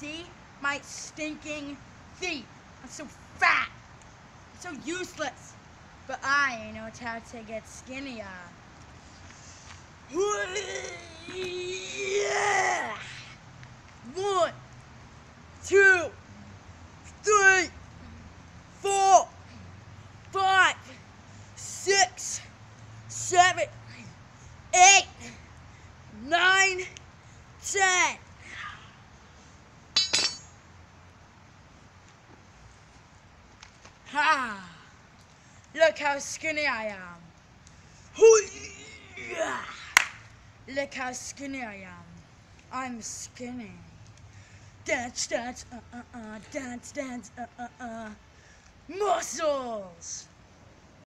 see my stinking feet. I'm so fat. I'm so useless. But I know how to get skinnier. Yeah. 1, 2, 3, 4, 5, 6, 7, 8, 9, 10. Ha! Look how skinny I am. Look how skinny I am. I'm skinny. Dance, dance, dance, dance, muscles!